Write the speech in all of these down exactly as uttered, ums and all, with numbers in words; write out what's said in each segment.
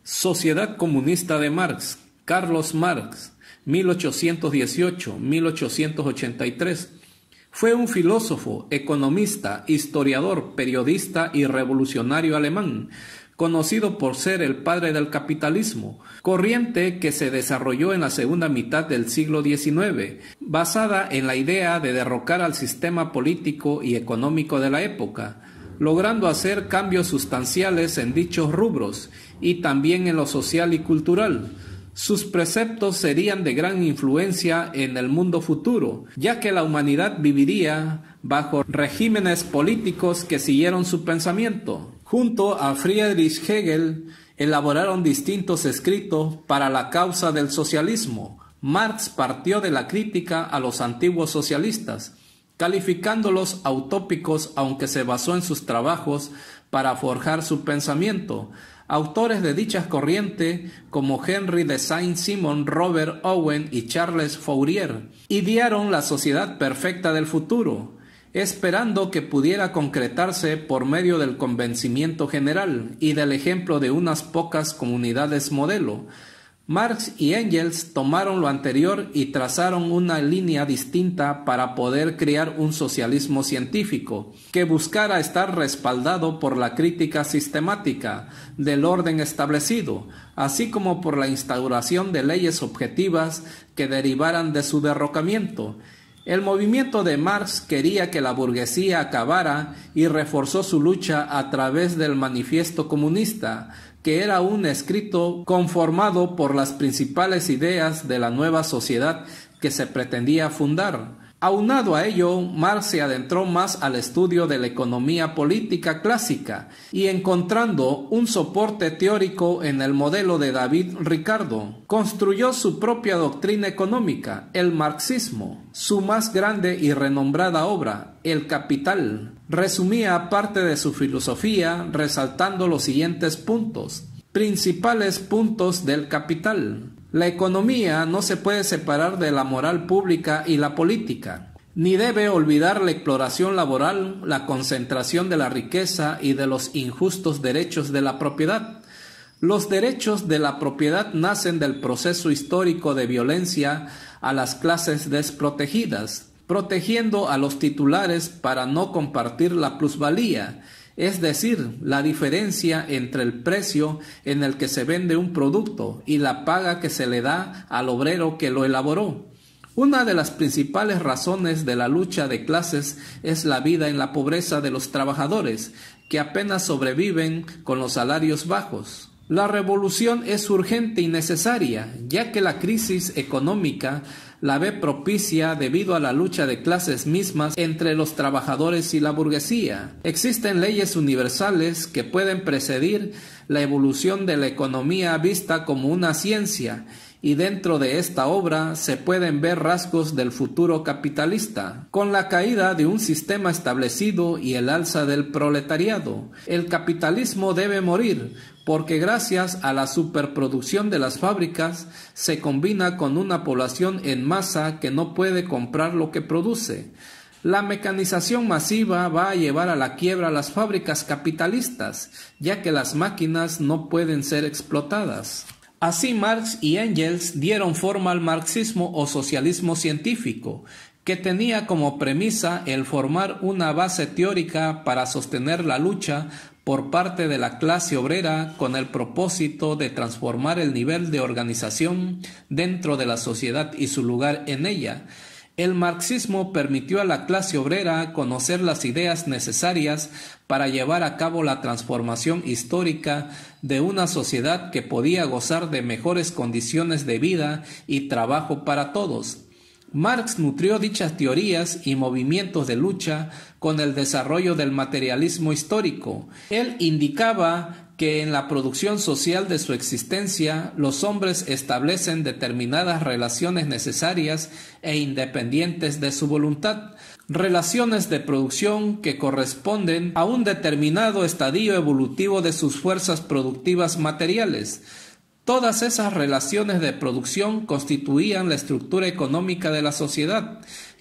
Sociedad Comunista de Marx, Carlos Marx, mil ochocientos dieciocho a mil ochocientos ochenta y tres. Fue un filósofo, economista, historiador, periodista y revolucionario alemán, conocido por ser el padre del capitalismo, corriente que se desarrolló en la segunda mitad del siglo diecinueve, basada en la idea de derrocar al sistema político y económico de la época, logrando hacer cambios sustanciales en dichos rubros y también en lo social y cultural. Sus preceptos serían de gran influencia en el mundo futuro, ya que la humanidad viviría bajo regímenes políticos que siguieron su pensamiento. Junto a Friedrich Hegel, elaboraron distintos escritos para la causa del socialismo. Marx partió de la crítica a los antiguos socialistas, calificándolos utópicos, aunque se basó en sus trabajos para forjar su pensamiento. Autores de dicha corriente, como Henry de Saint-Simon, Robert Owen y Charles Fourier, idearon la sociedad perfecta del futuro, esperando que pudiera concretarse por medio del convencimiento general y del ejemplo de unas pocas comunidades modelo. Marx y Engels tomaron lo anterior y trazaron una línea distinta para poder crear un socialismo científico que buscara estar respaldado por la crítica sistemática del orden establecido, así como por la instauración de leyes objetivas que derivaran de su derrocamiento. El movimiento de Marx quería que la burguesía acabara y reforzó su lucha a través del Manifiesto Comunista, que era un escrito conformado por las principales ideas de la nueva sociedad que se pretendía fundar. Aunado a ello, Marx se adentró más al estudio de la economía política clásica y, encontrando un soporte teórico en el modelo de David Ricardo, construyó su propia doctrina económica, el marxismo. Su más grande y renombrada obra, El Capital, resumía parte de su filosofía resaltando los siguientes puntos. Principales puntos del capital. La economía no se puede separar de la moral pública y la política, ni debe olvidar la exploración laboral, la concentración de la riqueza y de los injustos derechos de la propiedad. Los derechos de la propiedad nacen del proceso histórico de violencia a las clases desprotegidas, protegiendo a los titulares para no compartir la plusvalía, es decir, la diferencia entre el precio en el que se vende un producto y la paga que se le da al obrero que lo elaboró. Una de las principales razones de la lucha de clases es la vida en la pobreza de los trabajadores, que apenas sobreviven con los salarios bajos. La revolución es urgente y necesaria, ya que la crisis económica la ve propicia debido a la lucha de clases mismas entre los trabajadores y la burguesía. Existen leyes universales que pueden precedir la evolución de la economía vista como una ciencia, y dentro de esta obra se pueden ver rasgos del futuro capitalista. Con la caída de un sistema establecido y el alza del proletariado, el capitalismo debe morir, porque gracias a la superproducción de las fábricas se combina con una población en masa que no puede comprar lo que produce. La mecanización masiva va a llevar a la quiebra a las fábricas capitalistas, ya que las máquinas no pueden ser explotadas. Así Marx y Engels dieron forma al marxismo o socialismo científico, que tenía como premisa el formar una base teórica para sostener la lucha por parte de la clase obrera con el propósito de transformar el nivel de organización dentro de la sociedad y su lugar en ella. El marxismo permitió a la clase obrera conocer las ideas necesarias para llevar a cabo la transformación histórica de una sociedad que podía gozar de mejores condiciones de vida y trabajo para todos. Marx nutrió dichas teorías y movimientos de lucha con el desarrollo del materialismo histórico. Él indicaba que en la producción social de su existencia los hombres establecen determinadas relaciones necesarias e independientes de su voluntad, relaciones de producción que corresponden a un determinado estadio evolutivo de sus fuerzas productivas materiales. Todas esas relaciones de producción constituían la estructura económica de la sociedad,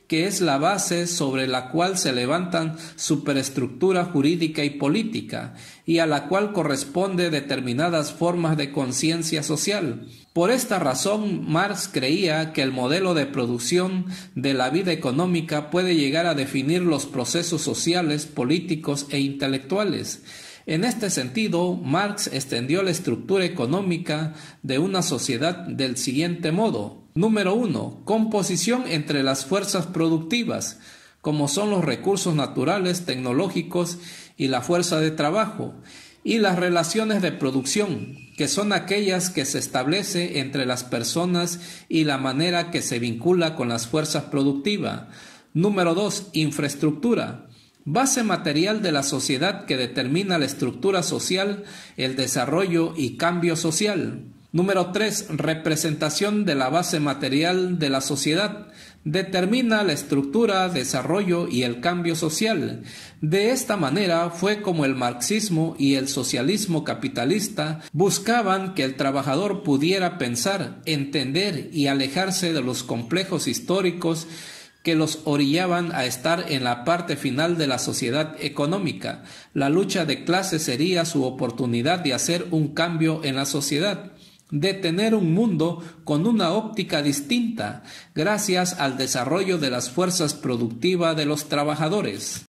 que es la base sobre la cual se levantan superestructura jurídica y política, y a la cual corresponde determinadas formas de conciencia social. Por esta razón, Marx creía que el modelo de producción de la vida económica puede llegar a definir los procesos sociales, políticos e intelectuales. En este sentido, Marx extendió la estructura económica de una sociedad del siguiente modo. Número uno. Composición entre las fuerzas productivas, como son los recursos naturales, tecnológicos y la fuerza de trabajo, y las relaciones de producción, que son aquellas que se establece entre las personas y la manera que se vincula con las fuerzas productivas. Número dos. Infraestructura. Base material de la sociedad que determina la estructura social, el desarrollo y cambio social. Número tres. Representación de la base material de la sociedad. Determina la estructura, desarrollo y el cambio social. De esta manera fue como el marxismo y el socialismo capitalista buscaban que el trabajador pudiera pensar, entender y alejarse de los complejos históricos que los orillaban a estar en la parte final de la sociedad económica. La lucha de clases sería su oportunidad de hacer un cambio en la sociedad, de tener un mundo con una óptica distinta, gracias al desarrollo de las fuerzas productivas de los trabajadores.